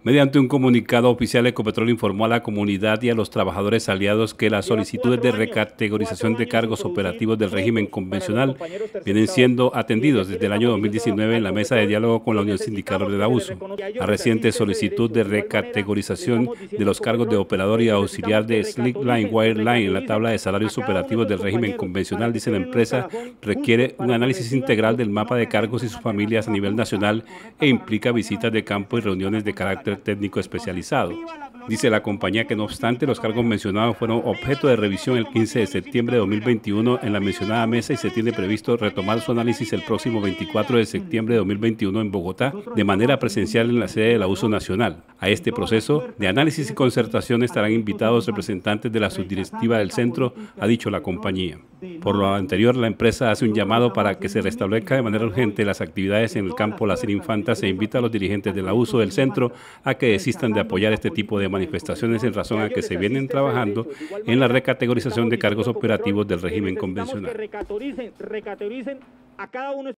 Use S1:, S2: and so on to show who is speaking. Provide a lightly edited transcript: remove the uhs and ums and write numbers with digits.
S1: Mediante un comunicado oficial, Ecopetrol informó a la comunidad y a los trabajadores aliados que las solicitudes de recategorización de cargos operativos del régimen convencional vienen siendo atendidos desde el año 2019 en la mesa de diálogo con la Unión Sindical de Abuso. La reciente solicitud de recategorización de los cargos de operador y auxiliar de Slickline Wireline en la tabla de salarios operativos del régimen convencional, dice la empresa, requiere un análisis integral del mapa de cargos y sus familias a nivel nacional e implica visitas de campo y reuniones de carácter técnico especializado. Dice la compañía que no obstante los cargos mencionados fueron objeto de revisión el 15 de septiembre de 2021 en la mencionada mesa y se tiene previsto retomar su análisis el próximo 24 de septiembre de 2021 en Bogotá de manera presencial en la sede del Abuso Nacional. A este proceso de análisis y concertación estarán invitados representantes de la subdirectiva del centro, ha dicho la compañía. Por lo anterior, la empresa hace un llamado para que se restablezca de manera urgente las actividades en el campo Las Infantas e invita a los dirigentes del Abuso del centro a que desistan de apoyar este tipo de manifestaciones en razón a que se vienen trabajando en la recategorización de cargos operativos del régimen convencional.